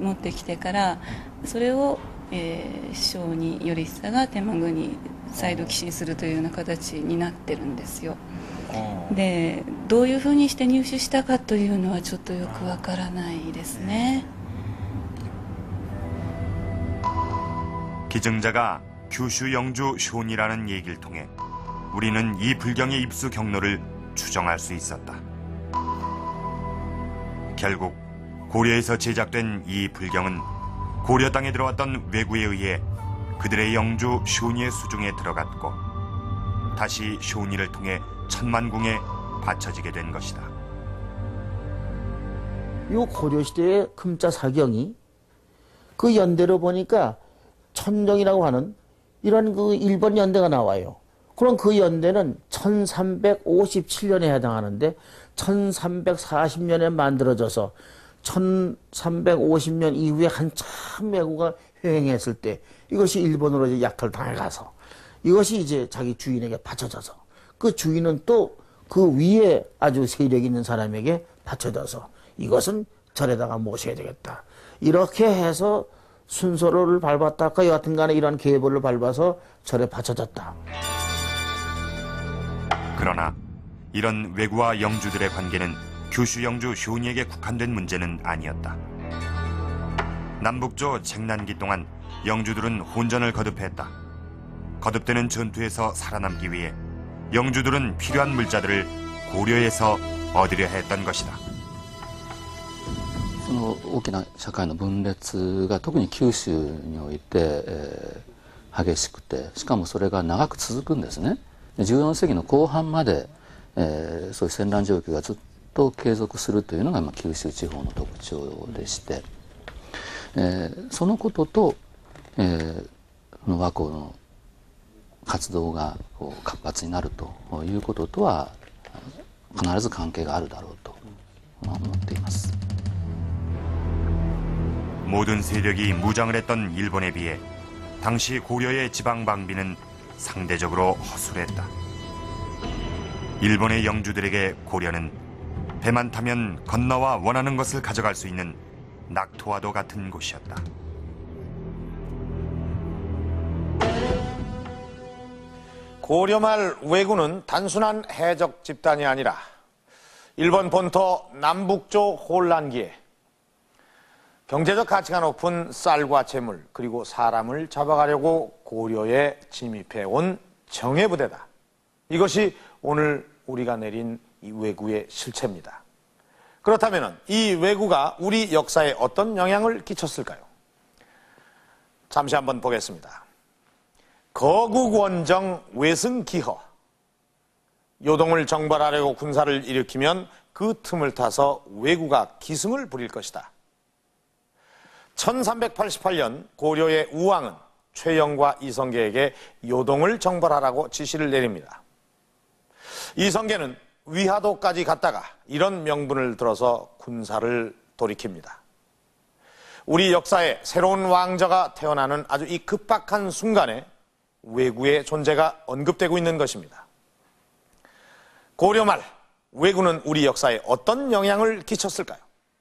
持ってきてから、それを、小児頼久が天満宮に再度寄進するというような形になってるんですよ。で、どういうふうにして入手したかというのはちょっとよくわからないですね。 기증자가 규슈 영주 쇼니라는 얘기를 통해 우리는 이 불경의 입수 경로를 추정할 수 있었다. 결국 고려에서 제작된 이 불경은 고려 땅에 들어왔던 왜구에 의해 그들의 영주 쇼니의 수중에 들어갔고 다시 쇼니를 통해 천만궁에 바쳐지게 된 것이다. 이 고려시대의 금자 사경이 그 연대로 보니까 천정이라고 하는 이런 그 일본 연대가 나와요. 그럼 그 연대는 1357년에 해당하는데 1340년에 만들어져서 1350년 이후에 한참 왜구가 횡행했을 때 이것이 일본으로 이제 약탈 당해가서 이것이 이제 자기 주인에게 바쳐져서 그 주인은 또 그 위에 아주 세력 있는 사람에게 바쳐져서 이것은 절에다가 모셔야 되겠다. 이렇게 해서 순서를 밟았다가 여하튼간에 이런 계보를 밟아서 절에 바쳐졌다. 그러나 이런 왜구와 영주들의 관계는 규슈 영주 쇼니에게 국한된 문제는 아니었다. 남북조 쟁난기 동안 영주들은 혼전을 거듭했다. 거듭되는 전투에서 살아남기 위해 영주들은 필요한 물자들을 고려에서 얻으려 했던 것이다. その大きな社会の分裂が特に九州において、激しくて、しかもそれが長く続くんですね。14世紀の後半まで、そういう戦乱状況がずっと継続するというのが、九州地方の特徴でして、そのことと、倭寇の活動がこう活発になるということとは必ず関係があるだろうと思っています。 모든 세력이 무장을 했던 일본에 비해 당시 고려의 지방 방비는 상대적으로 허술했다. 일본의 영주들에게 고려는 배만 타면 건너와 원하는 것을 가져갈 수 있는 낙토와도 같은 곳이었다. 고려 말 왜구는 단순한 해적 집단이 아니라 일본 본토 남북조 혼란기에 경제적 가치가 높은 쌀과 재물 그리고 사람을 잡아가려고 고려에 침입해 온 정예부대다. 이것이 오늘 우리가 내린 이 왜구의 실체입니다. 그렇다면 이 왜구가 우리 역사에 어떤 영향을 끼쳤을까요? 잠시 한번 보겠습니다. 거국원정 외승기허. 요동을 정벌하려고 군사를 일으키면 그 틈을 타서 왜구가 기승을 부릴 것이다. 1388년 고려의 우왕은 최영과 이성계에게 요동을 정벌하라고 지시를 내립니다. 이성계는 위화도까지 갔다가 이런 명분을 들어서 군사를 돌이킵니다. 우리 역사에 새로운 왕자가 태어나는 아주 이 급박한 순간에 왜구의 존재가 언급되고 있는 것입니다. 고려 말 왜구는 우리 역사에 어떤 영향을 끼쳤을까요?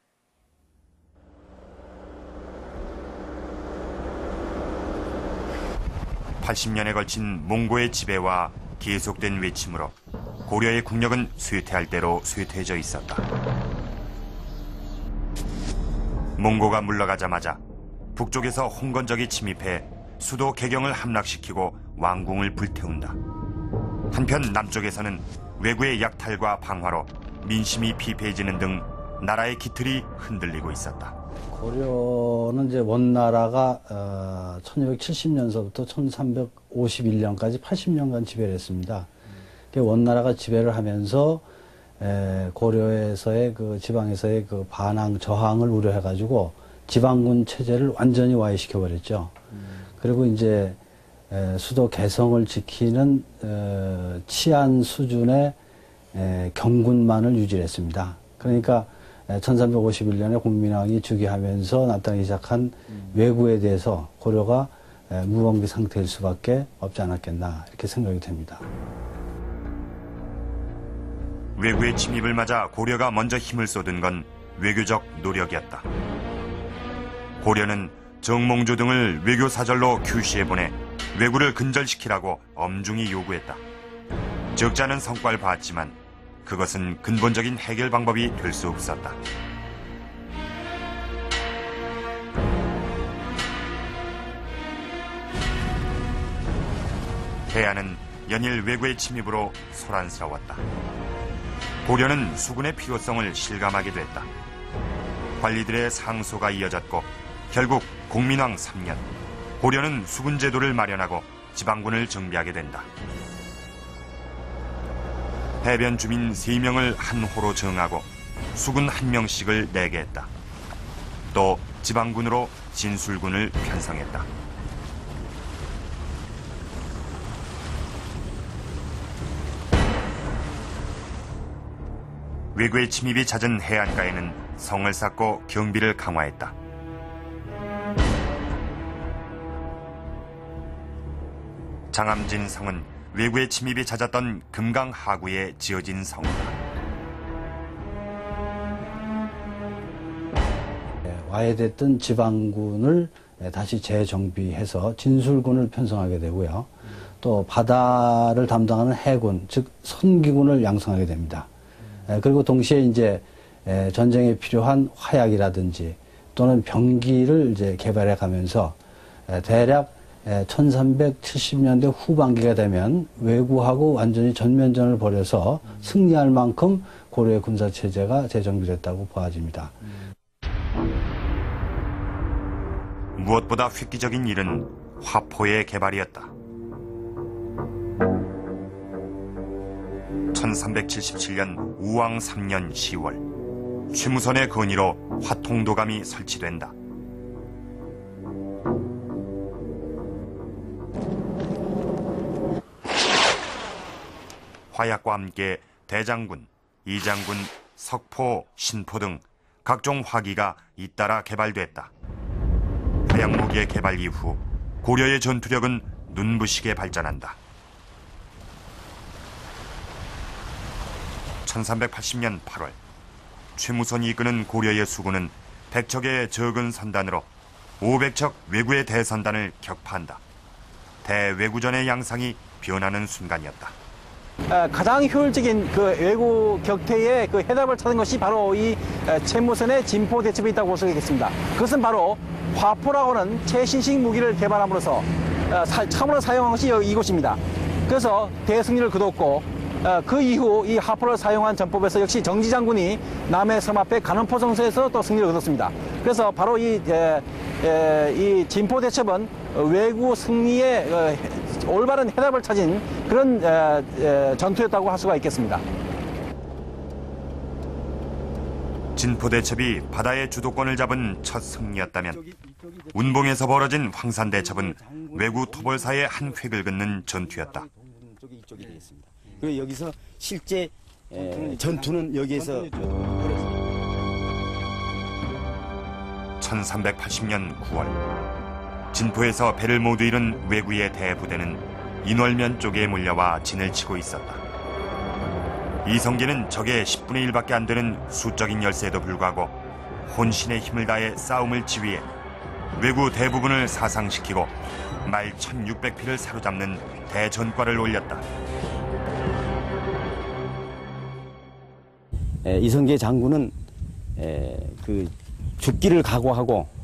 (80년에) 걸친 몽고의 지배와 계속된 외침으로 고려의 국력은 쇠퇴할 대로 쇠퇴해져 있었다. 몽고가 물러가자마자 북쪽에서 홍건적이 침입해 수도 개경을 함락시키고 왕궁을 불태운다. 한편 남쪽에서는 왜구의 약탈과 방화로 민심이 피폐해지는 등 나라의 기틀이 흔들리고 있었다. 고려는 이제 원나라가 1270년서부터 1351년까지 80년간 지배를 했습니다. 원나라가 지배를 하면서 고려에서의 그 지방에서의 그 반항 저항을 우려해가지고 지방군 체제를 완전히 와해시켜 버렸죠. 그리고 이제 수도 개성을 지키는 치안 수준의 경군만을 유지했습니다. 그러니까 1351년에 공민왕이 즉위하면서 나타나기 시작한 왜구에 대해서 고려가 무방비 상태일 수밖에 없지 않았겠나 이렇게 생각이 됩니다. 왜구의 침입을 맞아 고려가 먼저 힘을 쏟은 건 외교적 노력이었다. 고려는 정몽주 등을 외교 사절로 큐슈에 보내 왜구를 근절시키라고 엄중히 요구했다. 적지 않은 성과를 봤지만 그것은 근본적인 해결 방법이 될 수 없었다. 해안은 연일 왜구의 침입으로 소란스러웠다. 고려는 수군의 필요성을 실감하게 됐다. 관리들의 상소가 이어졌고 결국 공민왕 3년, 고려는 수군 제도를 마련하고 지방군을 정비하게 된다. 해변 주민 3명을 한 호로 정하고 수군 1명씩을 내게 했다. 또 지방군으로 진술군을 편성했다. 왜구의 침입이 잦은 해안가에는 성을 쌓고 경비를 강화했다. 장암진 성은 왜구의 침입이 잦았던 금강 하구에 지어진 성이다. 와해됐던 지방군을 다시 재정비해서 진술군을 편성하게 되고요. 또 바다를 담당하는 해군, 즉 선기군을 양성하게 됩니다. 그리고 동시에 이제 전쟁에 필요한 화약이라든지 또는 병기를 이제 개발해 가면서 대략 1370년대 후반기가 되면 왜구하고 완전히 전면전을 벌여서 승리할 만큼 고려의 군사체제가 재정비됐다고 보아집니다. 무엇보다 획기적인 일은 화포의 개발이었다. 1377년 우왕 3년 10월 최무선의 건의로 화통도감이 설치된다. 화약과 함께 대장군, 이장군, 석포, 신포 등 각종 화기가 잇따라 개발됐다. 화약무기의 개발 이후 고려의 전투력은 눈부시게 발전한다. 1380년 8월 최무선이 이끄는 고려의 수군은 100척의 적은 선단으로 500척 왜구의 대선단을 격파한다. 대왜구전의 양상이 변하는 순간이었다. 가장 효율적인 그 왜구 격퇴의 그 해답을 찾은 것이 바로 이 최무선의 진포 대첩에 있다고 볼 수 있겠습니다. 그것은 바로 화포라고 하는 최신식 무기를 개발함으로써 처음으로 사용한 것이 이곳입니다. 그래서 대승리를 거뒀고 그 이후 이 화포를 사용한 전법에서 역시 정지 장군이 남해 섬 앞에 간원포 정서에서 또 승리를 거뒀습니다. 그래서 바로 이 진포 대첩은 왜구 승리의 올바른 해답을 찾은 그런 전투였다고 할 수가 있겠습니다. 진포 대첩이 바다의 주도권을 잡은 첫 승리였다면 운봉에서 벌어진 황산 대첩은 왜구 토벌사의 한 획을 긋는 전투였다. 그리고 여기서 실제 전투는 여기에서 1380년 9월 진포에서 배를 모두 잃은 왜구의 대부대는 인월면 쪽에 몰려와 진을 치고 있었다. 이성계는 적의 10분의 1밖에 안 되는 수적인 열세에도 불구하고 혼신의 힘을 다해 싸움을 지휘해 왜구 대부분을 사상시키고 말 1600피를 사로잡는 대전과를 올렸다. 이성계 장군은 그 죽기를 각오하고